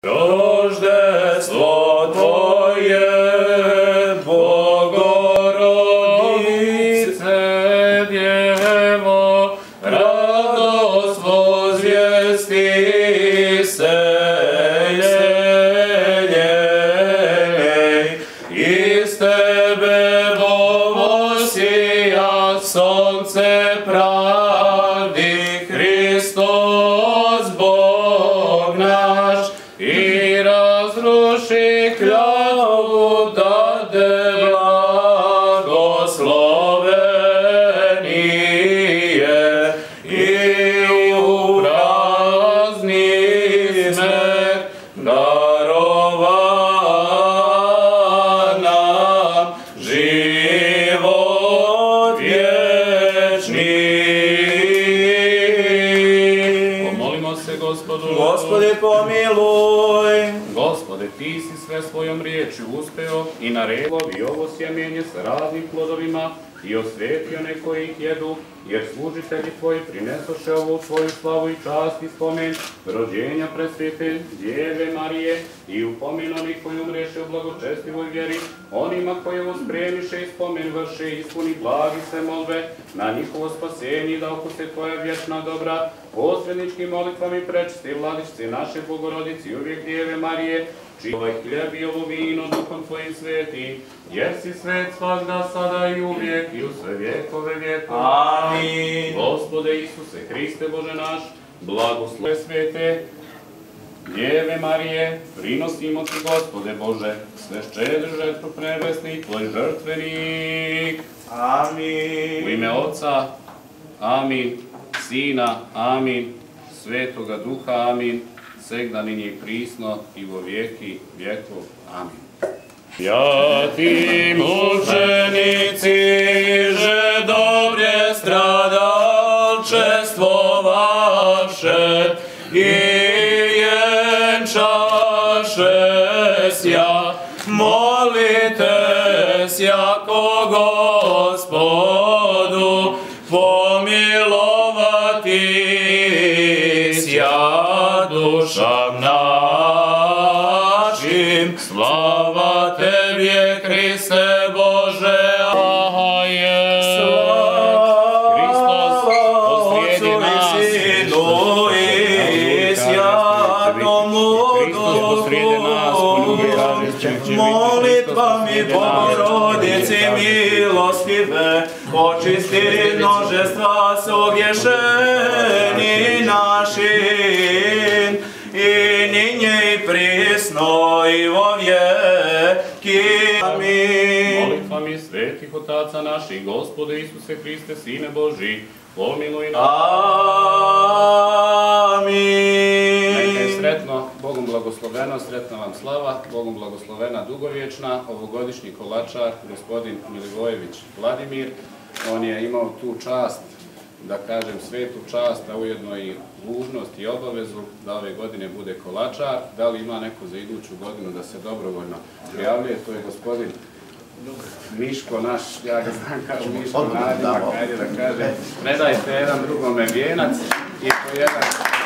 Roždestvo Tvoje, Bogorodice, Djevo, radost voзвijesti seljenje. Iz Tebe vosija sonce pravdi, Hristos Bog naš, i razruši kljavu dade blagoslovenije i uprazni smeh darova nam život vječni. Pomolimo se Gospodu. Gospodи pomiluj. Gospode, Ti si sve svojom riječju uspeo i naredio i ovo sjemenje sa raznim plodovima i osvetio one koji ih jedu, jer služitelji Tvoji prinesoše ovu Tvoju slavu i čast i spomen rođenja presvete Djeve Marije i upomen onih koji umreše u blagočestivoj vjeri, onima koji ovo spremiše i spomen vrše ispuni blagi se molbe na njihovo spasenje da okuse Tvoja vječna dobra, posredničkim molitvama i prečisti vladičci naše Bogorodici i uvijek Djeve Marije, čiji ovaj hljeb i ovo vino Duhom Tvojim sveti, jer si svet svagda, sada i uvijek i u sve vjekove vjekova. Amin. Gospode Isuse Hriste Bože naš, blagoslove svete Djeve Marije, prinosimo Ti, Gospode Bože, sve ščedru žrtvu prebesni, Tvoj žrtvenik. Amin. U ime Oca, amin, Sina, amin, Svetoga Duha, amin, segda ninje i prisno i vo vijeki vjekov, amin. Svjati mučenici, že dobrje stradalčestvo vaše i jenčaše sja, molite sjako Gospodu pomilovati sja dušam našim. Slava Tebje, Hriste Bože, ahaje. Hristos posrijedi nas. Sinu i Svjatomu Duhu. Molitvami Bogorodici milostive, očisti množestva sogriješeni našim, i ninje i prisno i vo vjeki. Amin. Molitvami svetih otaca naših, Gospode Isuse Hriste, Sine Boži, pomiluj nas. Amin. Neka je sretno, Bogom blagosloveno, sretna vam slava, Bogom blagoslovena dugovječna, ovogodišnji kolačar, gospodin Milivojević Vladimir. On je imao tu čast, da kažem svetu čast, a ujedno i dužnost i obavezu da ove godine bude kolačar. Da li ima neko za iduću godinu da se dobrovoljno prijavljuje? To je gospodin Miško naš, ja ga znam kao Miško nadimak, ajde da kažem, predajte jedan drugome vijenac i po jedan